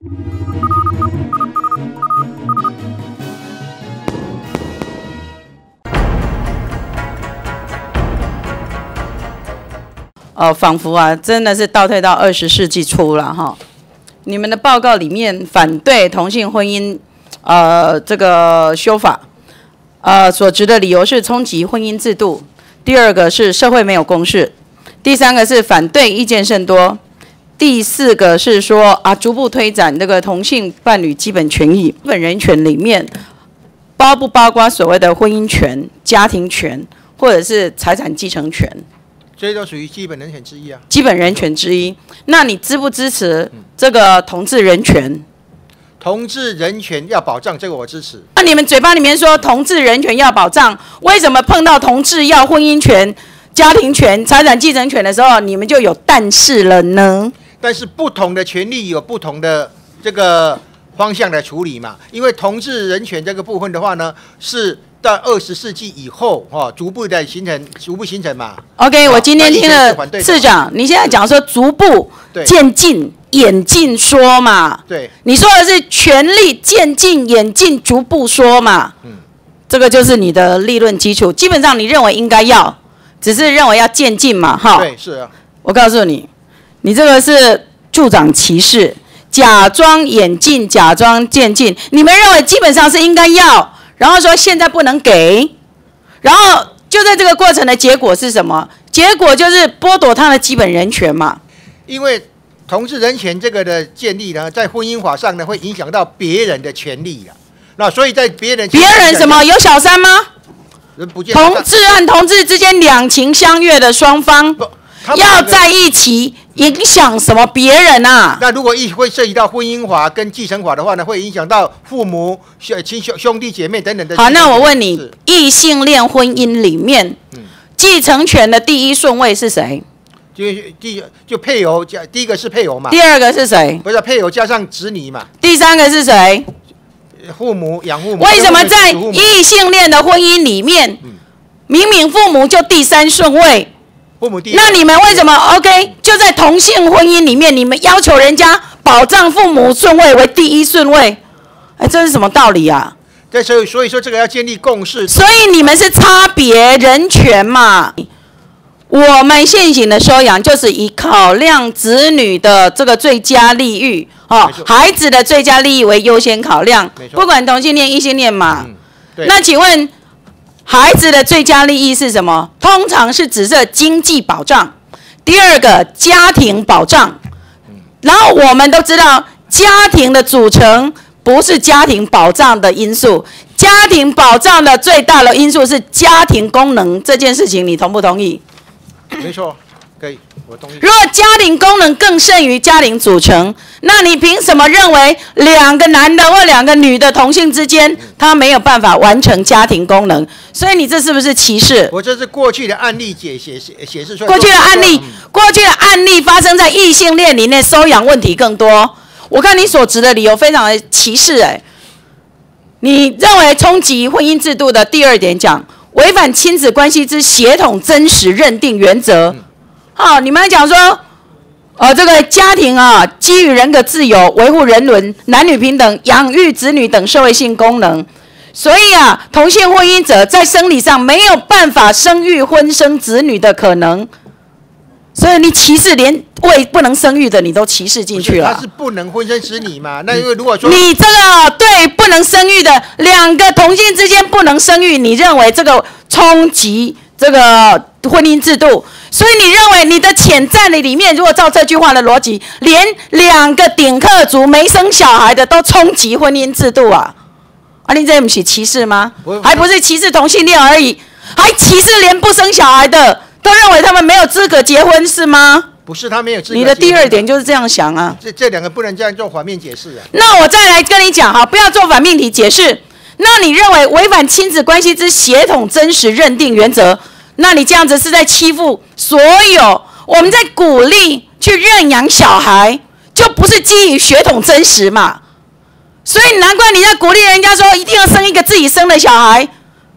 仿佛啊，真的是倒退到20世纪初了哈。你们的报告里面反对同性婚姻，这个修法，所指的理由是冲击婚姻制度。第二个是社会没有共识，第三个是反对意见甚多，第四个是说逐步推展这个同性伴侣基本权益、基本人权里面，包不包括所谓的婚姻权、家庭权，或者是财产继承权？ 这些都属于基本人权之一啊。 基本人权之一。那你支不支持这个同志人权？ 同志人权要保障，这个我支持。 那你们嘴巴里面说同志人权要保障，为什么碰到同志要婚姻权、家庭权、财产继承权的时候，你们就有但是了呢？ 但是不同的权利有不同的这个方向来处理嘛。因为同志人权这个部分的话呢，是到20世纪以后逐步形成嘛。OK， 我今天听了市长，你现在讲说逐步渐进。演进说嘛， 对， 你说的是权力渐进、演进、逐步说嘛，这个就是你的立论基础。基本上你认为应该要，只是认为要渐进嘛，哈。 对，是啊。 我告诉你，你这个是助长歧视，假装演进、假装渐进。你们认为基本上是应该要，然后说现在不能给，然后就在这个过程的结果是什么？结果就是剥夺他的基本人权嘛， 因为。同志人权这个的建立呢，在婚姻法上呢，会影响到别人的权利了。那所以在别人什么有小三吗？ 不见同志和同志之间两情相悦的双方要在一起，影响什么别人啊？ 那如果会涉及到婚姻法跟继承法的话呢，会影响到父母、兄弟姐妹等等的。 好，那我问你，异性恋婚姻里面，继承权的第一顺位是谁？ 就配偶加第一个是配偶嘛， 第二个是谁？ 不是配偶加上子女嘛， 第三个是谁？ 父母养父母。 为什么在异性恋的婚姻里面，明明父母就第三顺位？ 父母第一。 那你们为什么 OK？ 就在同性婚姻里面，你们要求人家保障父母顺位为第一顺位？哎，这是什么道理啊？ 所以说这个要建立共识。 所以你们是差别人权嘛？我们现行的收养就是以考量子女的这个最佳利益，孩子的最佳利益为优先考量，不管同性恋、异性恋嘛。那请问，孩子的最佳利益是什么？通常是指涉经济保障，第二个家庭保障。然后我们都知道，家庭的组成不是家庭保障的因素，家庭保障的最大的因素是家庭功能这件事情，你同不同意？ 没错，可以，我同意。 如果家庭功能更胜于家庭组成，那你凭什么认为2个男的或2个女的同性之间，他没有办法完成家庭功能？所以你这是不是歧视？ 我这是过去的案例显示出来。 过去的案例发生在异性恋里面，收养问题更多。我看你所指的理由非常的歧视，你认为冲击婚姻制度的第2点讲。违反亲子关系之协同真实认定原则，你们还讲说，这个家庭基于人格自由，维护人伦、男女平等、养育子女等社会性功能，所以同性婚姻者在生理上没有办法生育、婚生子女的可能，所以你歧视连不能生育的你都歧视进去了。 他是不能婚生子女嘛？那因为如果说你这个对不能生育的2个同性之间不能生育，你认为这个冲击这个婚姻制度，所以你认为你的潜在的里面，如果照这句话的逻辑，连2个顶客族没生小孩的都冲击婚姻制度啊？你这不是歧视吗？还不是歧视同性恋而已，还歧视连不生小孩的。都认为他们没有资格结婚是吗？ 不是，他没有资格。 你的第2点就是这样想啊。 这2个不能这样做反面解释啊。 那我再来跟你讲不要做反面题解释。那你认为违反亲子关系之协同真实认定原则，那你这样子是在欺负所有我们在鼓励去认养小孩，就不是基于血统真实嘛？所以难怪你在鼓励人家说一定要生一个自己生的小孩。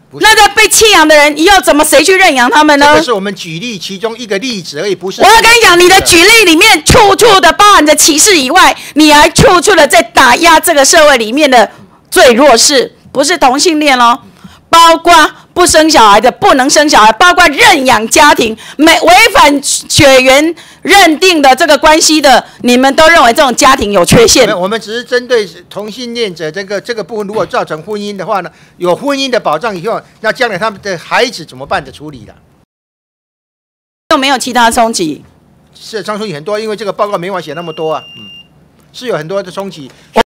那个被弃养的人以后怎么谁去认养他们呢？ 这是我们举例其中一个例子而已，不是。 我要跟你讲，你的举例里面处处的包含着歧视以外，你还处处的在打压这个社会里面的最弱势，不是同性恋哦，包括不生小孩的不能生小孩，包括认养家庭违反血缘认定的这个关系的，你们都认为这种家庭有缺陷。 我们只是针对同性恋者这个部分，如果造成婚姻的话呢，有婚姻的保障以后，那将来他们的孩子怎么办的处理了？ 有没有其他冲击？ 是冲击很多，因为这个报告没法写那么多啊，是有很多的冲击。